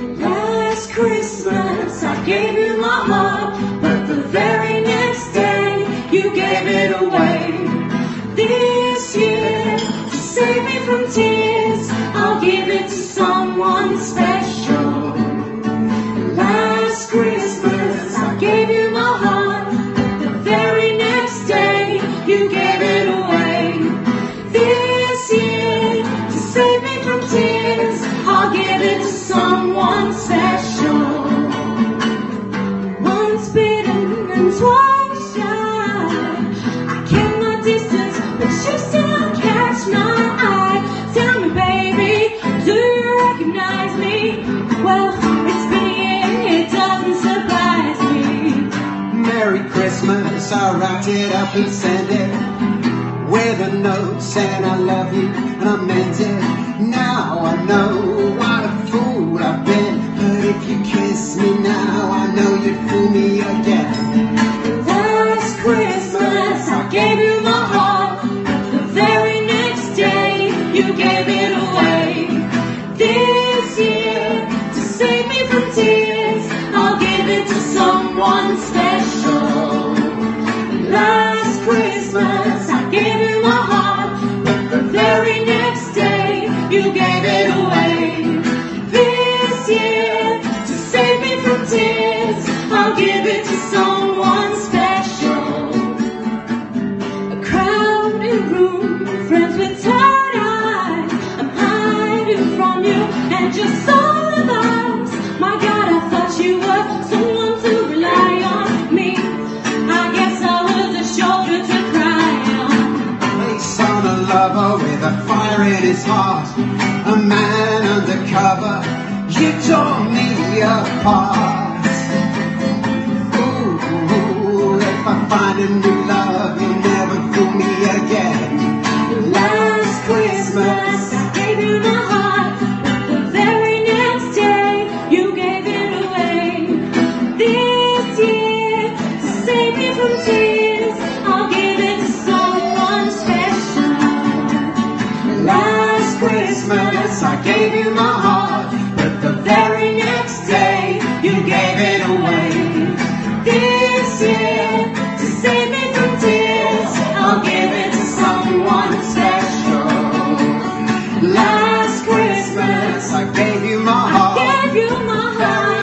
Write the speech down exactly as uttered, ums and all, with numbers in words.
Last Christmas I gave you my heart, but the very next day you gave it away. This year, to save me from tears, I'll give it to someone special. Last Christmas I gave you my heart, but the very next day you gave it away. This year, to save me from tears, I'll give it to someone special. Once bitten and twice shy, I kept my distance, but you still catch my eye. Tell me, baby, do you recognize me? Well, it's been a year, it doesn't surprise me. Merry Christmas, I wrapped it up and sent it with a note saying I love you, and I meant it. Now I know what a fool I've been, but if you kiss me now, I know you'd fool me again. Last Christmas I gave you my heart, but the very next day you gave it away. This year, to save me from tears, I'll give it to someone special. Last Christmas I gave you my heart, but the very next day you gave it away. This year, to save me from tears, I'll give it to someone special. A crowded room, friends with tired eyes, I'm hiding from you and just all of us. My God, I thought you were someone to rely on. Me, I guess I was a shoulder to cry on. Based on a lover with a fire in his heart, a man undercover, you tore me apart. Ooh, if I find a new love, you'll never fool me again. Last Christmas I gave you my heart, but the very next day you gave it away. This year, to save me from tears, I'll give it to someone special. Last Christmas I gave you my heart, but the very next day you gave it away.